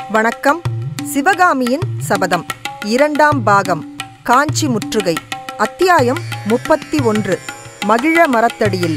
வணக்கம். சிவகாமியின் சபதம், இரண்டாம் பாகம். காஞ்சி முற்றுகை. அத்தியாயம் 31. மகிழ மரத்தடியில்.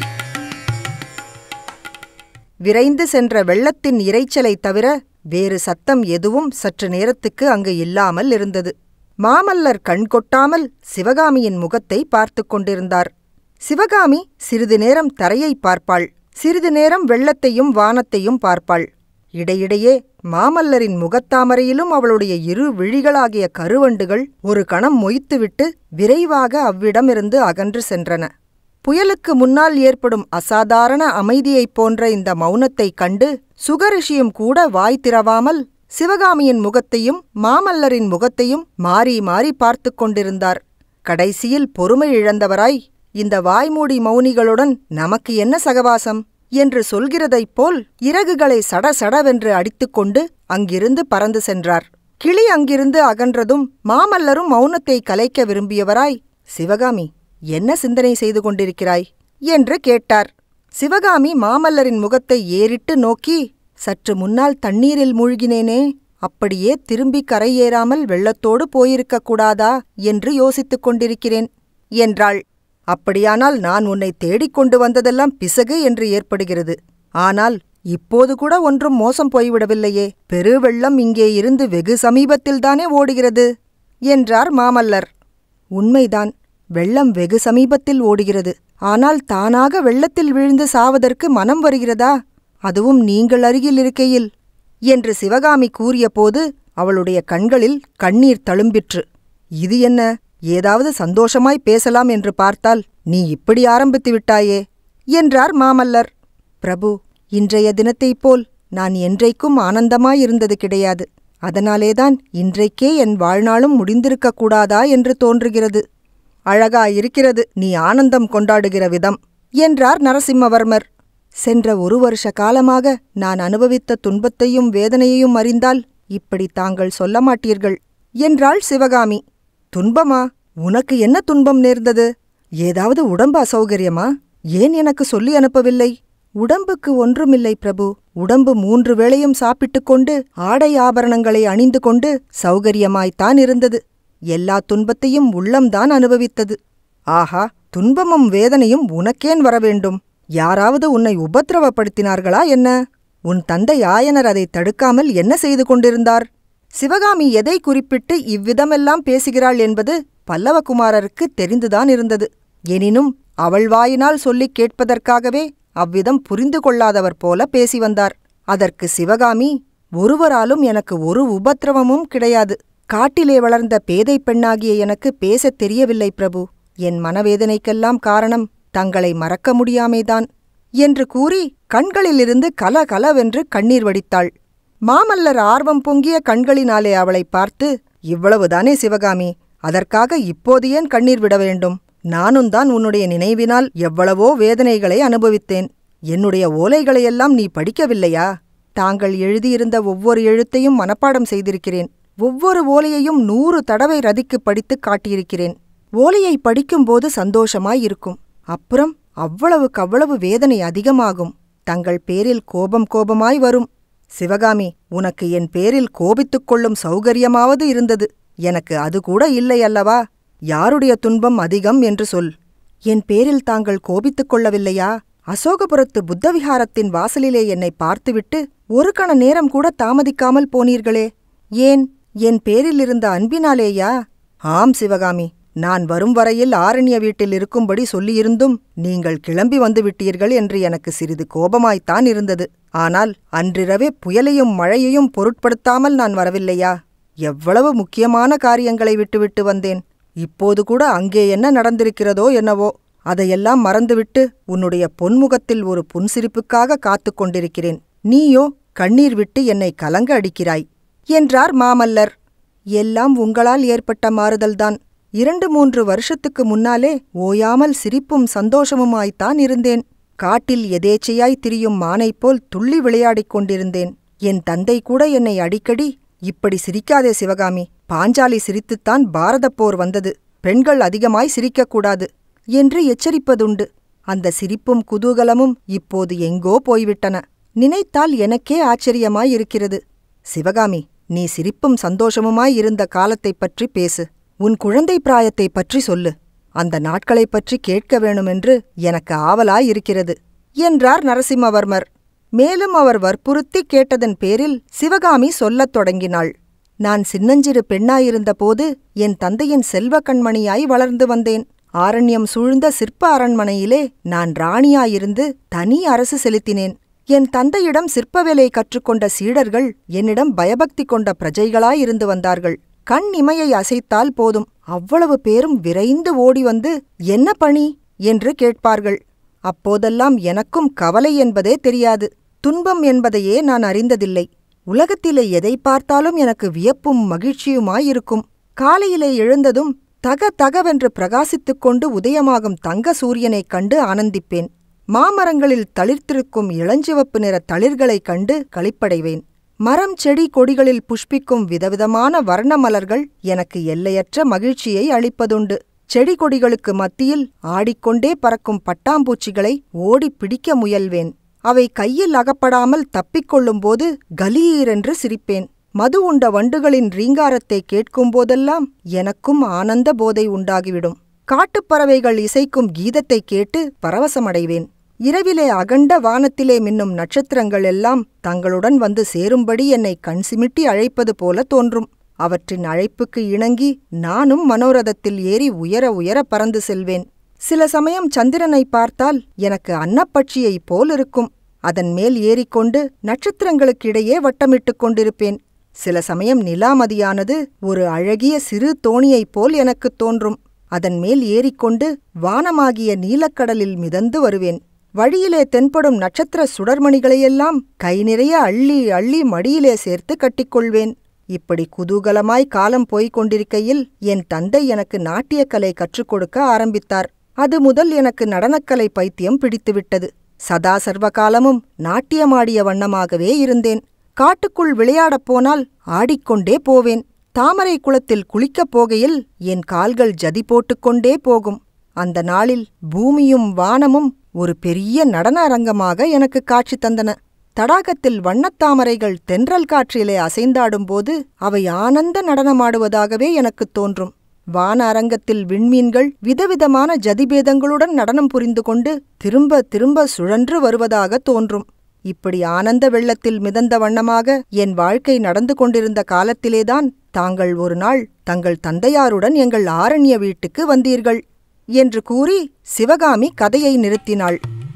விரைந்து சென்ற வெள்ளத்தின் இரைச்சலை தவிர வேறு சத்தம் எதுவும் சற்று நேரத்துக்கு அங்கு இல்லாமல் இருந்தது. மாமல்லர் கண்கொட்டாமல் சிவகாமியின் முகத்தை பார்த்து கொண்டிருந்தார். சிவகாமி சிறிது நேரம் தரையை பார்ப்பாள், சிறிது நேரம் வெள்ளத்தையும் வானத்தையும் பார்ப்பாள். இடையிடையே மாமல்லரின் முகத்தாமரையிலும் அவளுடைய இரு விழிகளாகிய கருவண்டுகள் ஒரு கணம் மொய்த்துவிட்டு விரைவாக அவ்விடமிருந்து அகன்று சென்றன. புயலுக்கு முன்னால் ஏற்படும் அசாதாரண அமைதியைப் போன்ற இந்த மௌனத்தைக் கண்டு சுகரிஷியும் கூட வாய் திறவாமல் சிவகாமியின் முகத்தையும் மாமல்லரின் முகத்தையும் மாறி மாறி பார்த்து கொண்டிருந்தார். கடைசியில் பொறுமை இழந்தவராய், இந்த வாய்மூடி மௌனிகளுடன் நமக்கு என்ன சகவாசம் என்று சொல்கிறதைப் போல் இறகுகளை சடசடவென்று அடித்துக்கொண்டு அங்கிருந்து பறந்து சென்றார். கிளி அங்கிருந்து அகன்றதும் மாமல்லரும் மௌனத்தை கலைக்க விரும்பியவராய், சிவகாமி, என்ன சிந்தனை செய்து கொண்டிருக்கிறாய் என்று கேட்டார். சிவகாமி மாமல்லரின் முகத்தை ஏறிட்டு நோக்கி, சற்று முன்னால் தண்ணீரில் மூழ்கினேனே, அப்படியே திரும்பி கரையேறாமல் வெள்ளத்தோடு போயிருக்க கூடாதா என்று யோசித்துக் கொண்டிருக்கிறேன் என்றாள். அப்படியானால் நான் உன்னை தேடிக்கொண்டு வந்ததெல்லாம் பிசகு என்று ஏற்படுகிறது. ஆனால் இப்போது கூட ஒன்றும் மோசம் போய்விடவில்லையே. பெருவெள்ளம் இங்கே இருந்து வெகு சமீபத்தில்தானே ஓடுகிறது என்றார் மாமல்லர். உண்மைதான், வெள்ளம் வெகு சமீபத்தில் ஓடுகிறது. ஆனால் தானாக வெள்ளத்தில் விழுந்து சாவதற்கு மனம் வருகிறதா? அதுவும் நீங்கள் அருகில் இருக்கையில் என்று சிவகாமி கூறியபோது அவளுடைய கண்களில் கண்ணீர் தழும்பிற்று. இது என்ன, ஏதாவது சந்தோஷமாய் பேசலாம் என்று பார்த்தால் நீ இப்படி ஆரம்பித்து விட்டாயே என்றார் மாமல்லர். பிரபு, இன்றைய தினத்தைப் போல் நான் என்றைக்கும் ஆனந்தமாயிருந்தது கிடையாது. அதனாலேதான் இன்றைக்கே என் வாழ்நாளும் முடிந்திருக்க கூடாதா என்று தோன்றுகிறது. அழகாயிருக்கிறது நீ ஆனந்தம் கொண்டாடுகிற விதம் என்றார் நரசிம்மவர்மர். சென்ற 1 வருஷ காலமாக நான் அனுபவித்த துன்பத்தையும் வேதனையையும் அறிந்தால் இப்படி தாங்கள் சொல்ல மாட்டீர்கள் என்றாள் சிவகாமி. துன்பமா? உனக்கு என்ன துன்பம் நேர்ந்தது? ஏதாவது உடம்பு அசௌகரியமா? ஏன் எனக்கு சொல்லி அனுப்பவில்லை? உடம்புக்கு ஒன்றுமில்லை பிரபு. உடம்பு 3 வேளையும் சாப்பிட்டுக் கொண்டு ஆடை ஆபரணங்களை அணிந்து கொண்டு சௌகரியமாய்த்தான் இருந்தது. எல்லா துன்பத்தையும் உள்ளம்தான் அனுபவித்தது. ஆஹா, துன்பமும் வேதனையும் உனக்கேன் வரவேண்டும்? யாராவது உன்னை உபத்திரவப்படுத்தினார்களா என்ன? உன் தந்தை ஆயனர் அதை தடுக்காமல் என்ன செய்து கொண்டிருந்தார்? சிவகாமி எதை குறிப்பிட்டு இவ்விதமெல்லாம் பேசுகிறாள் என்பது பல்லவகுமாரருக்கு தெரிந்துதான் இருந்தது. எனினும் அவள் வாயினால் சொல்லிக் கேட்பதற்காகவே அவ்விதம் புரிந்து கொள்ளாதவர் போல பேசி வந்தார். அதற்கு சிவகாமி, ஒருவராலும் எனக்கு ஒரு உபத்திரவமும் கிடையாது. காட்டிலே வளர்ந்த பேதை பெண்ணாகிய எனக்கு பேசத் தெரியவில்லை பிரபு. என் மனவேதனைக்கெல்லாம் காரணம் தங்களை மறக்க முடியாமேதான் என்று கூறி கண்களிலிருந்து கலகலவென்று கண்ணீர் வடித்தாள். மாமல்லர் ஆர்வம் பொங்கிய கண்களினாலே அவளை பார்த்து, இவ்வளவுதானே சிவகாமி, அதற்காக இப்போது ஏன் கண்ணீர் விட வேண்டும்? நானும்தான் உன்னுடைய நினைவினால் எவ்வளவோ வேதனைகளை அனுபவித்தேன். என்னுடைய ஓலைகளையெல்லாம் நீ படிக்கவில்லையா? தாங்கள் எழுதியிருந்த ஒவ்வொரு எழுத்தையும் மனப்பாடம் செய்திருக்கிறேன். ஒவ்வொரு ஓலையையும் 100 தடவை ரதிக்கு படித்து காட்டியிருக்கிறேன். ஓலையை படிக்கும்போது சந்தோஷமாயிருக்கும். அப்புறம் அவ்வளவுக்கவ்வளவு வேதனை அதிகமாகும். தங்கள் பேரில் கோபமாய் வரும். சிவகாமி, உனக்கு என் பேரில் கோபித்துக் கொள்ளும் சௌகரியமாவது இருந்தது. எனக்கு அது கூட இல்லை அல்லவா? யாருடைய துன்பம் அதிகம் என்று சொல். என் பேரில் தாங்கள் கோபித்துக் கொள்ளவில்லையா? அசோகபுரத்து புத்தவிஹாரத்தின் வாசலிலே என்னை பார்த்துவிட்டு ஒரு கண நேரம் கூட தாமதிக்காமல் போனீர்களே, ஏன்? என் பேரில் இருந்த அன்பினாலேயா? ஆம் சிவகாமி, நான் வரும் வரையில் ஆரண்ய வீட்டில் இருக்கும்படி சொல்லியிருந்தும் நீங்கள் கிளம்பி வந்து விட்டீர்கள் என்று எனக்கு சிறிது கோபமாய்த்தான் இருந்தது. ஆனால் அன்றிரவே புயலையும் மழையையும் பொருட்படுத்தாமல் நான் வரவில்லையா? எவ்வளவு முக்கியமான காரியங்களை விட்டுவிட்டு வந்தேன். இப்போது கூட அங்கே என்ன நடந்திருக்கிறதோ என்னவோ, அதையெல்லாம் மறந்துவிட்டு உன்னுடைய பொன்முகத்தில் ஒரு புன்சிரிப்புக்காக காத்து கொண்டிருக்கிறேன். நீயோ கண்ணீர் விட்டு என்னை கலங்க அடிக்கிறாய் என்றார் மாமல்லர். எல்லாம் உங்களால் ஏற்பட்ட மாறுதல்தான். 2-3 வருஷத்துக்கு முன்னாலே ஓயாமல் சிரிப்பும் சந்தோஷமுமாய்த்தான் இருந்தேன். காட்டில் எதேச்சையாய் திரியும் மானைப் போல் துள்ளி விளையாடிக் கொண்டிருந்தேன். என் தந்தை கூட என்னை அடிக்கடி, இப்படி சிரிக்காதே சிவகாமி, பாஞ்சாலி சிரித்துத்தான் பாரதப் போர் வந்தது, பெண்கள் அதிகமாய் சிரிக்கக்கூடாது என்று எச்சரிப்பதுண்டு. அந்த சிரிப்பும் குதூகலமும் இப்போது எங்கோ போய்விட்டன. நினைத்தால் எனக்கே ஆச்சரியமாயிருக்கிறது. சிவகாமி, நீ சிரிப்பும் சந்தோஷமுமாயிருந்த காலத்தைப் பற்றி பேசு. உன் குழந்தை பிராயத்தைப் பற்றி சொல்லு. அந்த நாட்களைப் பற்றி கேட்க வேணுமென்று எனக்கு ஆவலாயிருக்கிறது என்றார் நரசிம்மவர்மர். மேலும் அவர் வற்புறுத்தி கேட்டதன் பேரில் சிவகாமி சொல்லத் தொடங்கினாள். நான் சின்னஞ்சிறு பெண்ணாயிருந்தபோது என் தந்தையின் செல்வ கண்மணியாய் வளர்ந்து வந்தேன். ஆரண்யம் சூழ்ந்த சிற்ப அரண்மனையிலே நான் ராணியாயிருந்து தனி அரசு செலுத்தினேன். என் தந்தையிடம் சிற்பவேலை கற்றுக்கொண்ட சீடர்கள் என்னிடம் பயபக்தி கொண்ட பிரஜைகளாயிருந்து வந்தார்கள். கண் இமையை அசைத்தால் போதும், அவ்வளவு பேரும் விரைந்து ஓடி வந்து என்ன பணி என்று கேட்பார்கள். அப்போதெல்லாம் எனக்கும் கவலை என்பதே தெரியாது. துன்பம் என்பதையே நான் அறிந்ததில்லை. உலகத்திலே எதை பார்த்தாலும் எனக்கு வியப்பும் மகிழ்ச்சியுமாயிருக்கும். காலையிலே எழுந்ததும் தக தகவென்று பிரகாசித்துக் கொண்டு உதயமாகும் தங்க சூரியனைக் கண்டு ஆனந்திப்பேன். மாமரங்களில் தளிர்த்திருக்கும் இளஞ்சிவப்பு நிற தளிர்களைக் கண்டு களிப்படைவேன். மரம் செடி கொடிகளில் புஷ்பிக்கும் விதவிதமான வர்ண மலர்கள் எனக்கு எல்லையற்ற மகிழ்ச்சியை அளிப்பதுண்டு. செடி கொடிகளுக்கு மத்தியில் ஆடிக்கொண்டே பறக்கும் பட்டாம்பூச்சிகளை ஓடிப் பிடிக்க முயல்வேன். அவை கையில் அகப்படாமல் தப்பிக்கொள்ளும்போது கலீரென்று சிரிப்பேன். மது உண்ட வண்டுகளின் ரீங்காரத்தை கேட்கும்போதெல்லாம் எனக்கும் ஆனந்த போதை உண்டாகிவிடும். காட்டுப்பறவைகள் இசைக்கும் கீதத்தைக் கேட்டு பரவசமடைவேன். இரவிலே அகண்ட வானத்திலே மின்னும் நட்சத்திரங்கள் எல்லாம் தங்களுடன் வந்து சேரும்படி என்னை கண் சிமிட்டி அழைப்பது போல தோன்றும். அவற்றின் அழைப்புக்கு இணங்கி நானும் மனோரதத்தில் ஏறி உயர உயர பறந்து செல்வேன். சில சமயம் சந்திரனை பார்த்தால் எனக்கு அன்னப்பட்சியைப் போலிருக்கும். அதன் மேல் ஏறிக்கொண்டு நட்சத்திரங்களுக்கிடையே வட்டமிட்டுக் கொண்டிருப்பேன். சில சமயம் நிலாமதியானது ஒரு அழகிய சிறு தோணியைப் போல் எனக்குத் தோன்றும். அதன் மேல் ஏறிக்கொண்டு வானமாகிய நீலக்கடலில் மிதந்து வருவேன். வழியிலே தென்படும் நட்சத்திர சுடர்மணிகளையெல்லாம் கை நிறைய அள்ளி அள்ளி மடியிலே சேர்த்து கட்டிக்கொள்வேன். இப்படி குதூகலமாய் காலம் போய்க் கொண்டிருக்கையில் என் தந்தை எனக்கு நாட்டியக்கலை கற்றுக் கொடுக்க ஆரம்பித்தார். அது முதல் எனக்கு நடனக்கலை பைத்தியம் பிடித்துவிட்டது. சதா சர்வகாலமும் நாட்டியமாடிய வண்ணமாகவே இருந்தேன். காட்டுக்குள் விளையாடப் போனால் ஆடிக்கொண்டே போவேன். தாமரை குளத்தில் குளிக்கப் போகையில் என் கால்கள் ஜதி போட்டுக்கொண்டே போகும். அந்த நாளில் பூமியும் வானமும் ஒரு பெரிய நடன அரங்கமாக எனக்கு காட்சி தந்தன. தடாகத்தில் வண்ணத்தாமரைகள் தென்றல் காற்றிலே அசைந்தாடும்போது அவை ஆனந்த நடனமாடுவதாகவே எனக்குத் தோன்றும். வான அரங்கத்தில் விண்மீன்கள் விதவிதமான ஜதிபேதங்களுடன் நடனம் புரிந்து கொண்டு திரும்ப திரும்ப சுழன்று வருவதாக தோன்றும். இப்படி ஆனந்த வெள்ளத்தில் மிதந்த வண்ணமாக என் வாழ்க்கை நடந்து கொண்டிருந்த காலத்திலேதான் தாங்கள் ஒரு நாள் தங்கள் தந்தையாருடன் எங்கள் ஆரண்ய வீட்டுக்கு வந்தீர்கள் என்று கூறி சிவகாமி கதையை நிறுத்தினாள்.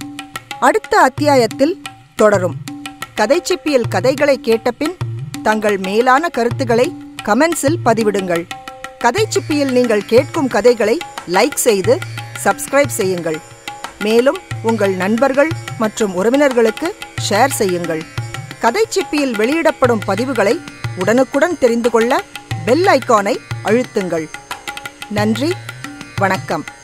அடுத்த அத்தியாயத்தில் தொடரும். கதைச்சிப்பியல் கதைகளை கேட்டபின் தங்கள் மேலான கருத்துக்களை கமெண்ட்ஸில் பதிவிடுங்கள். கதைச்சிப்பியில் நீங்கள் கேட்கும் கதைகளை லைக் செய்து சப்ஸ்கிரைப் செய்யுங்கள். மேலும் உங்கள் நண்பர்கள் மற்றும் உறவினர்களுக்கு ஷேர் செய்யுங்கள். கதைச்சிப்பியில் வெளியிடப்படும் பதிவுகளை உடனுக்குடன் தெரிந்து கொள்ள பெல் ஐகானை அழுத்துங்கள். நன்றி, வணக்கம்.